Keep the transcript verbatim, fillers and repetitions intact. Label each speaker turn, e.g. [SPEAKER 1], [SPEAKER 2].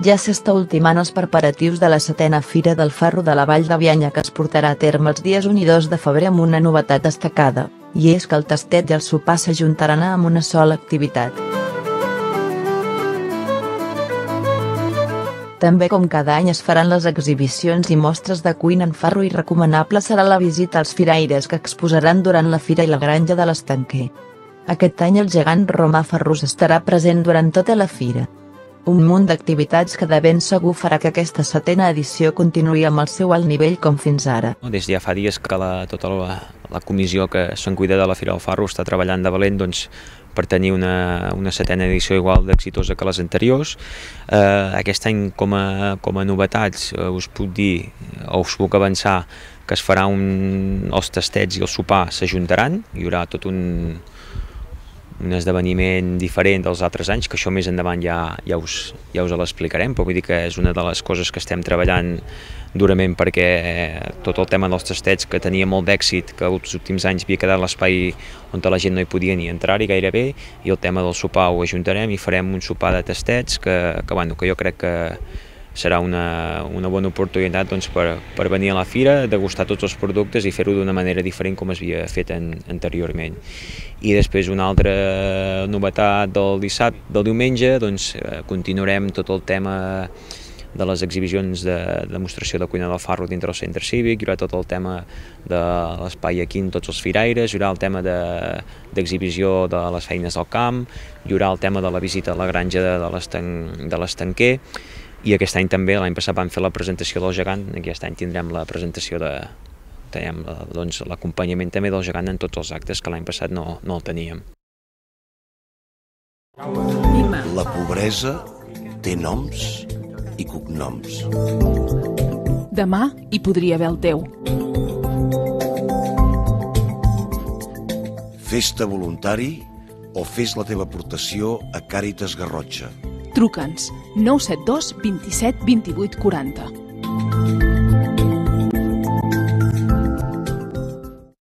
[SPEAKER 1] Ja s'està ultimant els preparatius de la setena Fira del Ferro de la Vall de Bianya, que es portarà a terme els dies un i dos de febrer amb una novetat destacada, i és que el tastet i el sopar s'ajuntaran amb una sola activitat. També, com cada any, es faran les exhibicions i mostres de cuina en ferro, i recomanable serà la visita als firaires que exposaran durant la fira i la granja de l'Estanquer. Aquest any el gegant Romà Ferrús estarà present durant tota la fira. Un munt d'activitats que de ben segur farà que aquesta setena edició continuï amb el seu alt nivell com fins ara.
[SPEAKER 2] Des de ja fa dies que la, tota la, la comissió que se'n cuida de la Fira del Ferro està treballant de valent doncs, per tenir una, una setena edició igual d'exitosa que les anteriors. Eh, aquest any, com a, com a novetats, eh, us puc dir, o us puc avançar, que es farà un, els tastets i el sopar s'ajuntaran, hi haurà tot un, un esdeveniment diferent dels altres anys, que això més endavant ja, ja us, ja us l'explicarem, però vull dir que és una de les coses que estem treballant durament, perquè tot el tema dels tastets, que tenia molt d'èxit, que els últims anys havia quedat l'espai on la gent no hi podia ni entrar-hi gairebé, i el tema del sopar ho ajuntarem i farem un sopar de tastets que, que, bueno, que jo crec que serà una, una bona oportunitat doncs, per, per venir a la fira, degustar tots els productes i fer-ho d'una manera diferent com es havia fet en, anteriorment. I després una altra novetat del dissabte, del diumenge, doncs, eh, continuarem tot el tema de les exhibicions de demostració de cuina del ferro dintre del centre cívic, hi haurà tot el tema de l'espai aquí en tots els firaires, hi haurà el tema d'exhibició de, de les feines del camp, hi haurà el tema de la visita a la granja de l'Estanquer, i aquest any també, l'any passat vam fer la presentació del gegant, aquest any tindrem la presentació de doncs, l'acompanyament també del gegant en tots els actes, que l'any passat no, no el teníem.
[SPEAKER 3] La pobresa té noms i cognoms.
[SPEAKER 4] Demà hi podria haver el teu.
[SPEAKER 3] Fes-te voluntari o fes la teva aportació a Càritas Garrotxa.
[SPEAKER 4] Truca'ns nou set dos, vint-i-set, vint-i-vuit, quaranta.